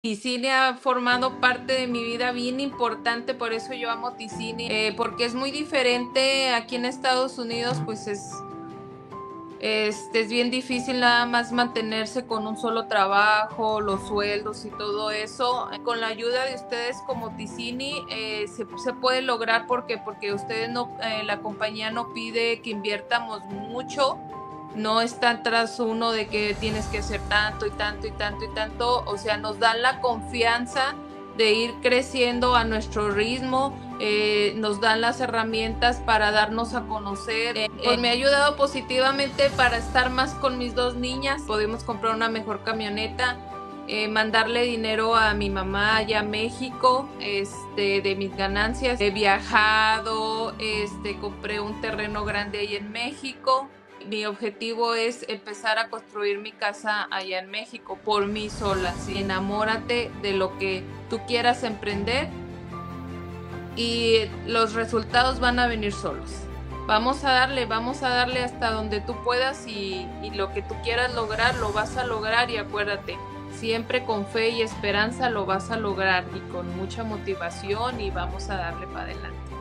Ticini ha formado parte de mi vida bien importante, por eso yo amo Ticini, porque es muy diferente aquí en Estados Unidos, pues es bien difícil nada más mantenerse con un solo trabajo, los sueldos y todo eso. Con la ayuda de ustedes como Ticini se puede lograr porque ustedes no, la compañía no pide que invirtamos mucho, no está tras uno de que tienes que hacer tanto y tanto y tanto y tanto, o sea, nos dan la confianza de ir creciendo a nuestro ritmo, nos dan las herramientas para darnos a conocer. Pues me ha ayudado positivamente para estar más con mis dos niñas. Podemos comprar una mejor camioneta, mandarle dinero a mi mamá allá a México, de mis ganancias. He viajado, compré un terreno grande ahí en México. Mi objetivo es empezar a construir mi casa allá en México por mí sola. ¿Sí? Enamórate de lo que tú quieras emprender y los resultados van a venir solos. Vamos a darle hasta donde tú puedas y lo que tú quieras lograr, lo vas a lograr y acuérdate, siempre con fe y esperanza lo vas a lograr y con mucha motivación y vamos a darle para adelante.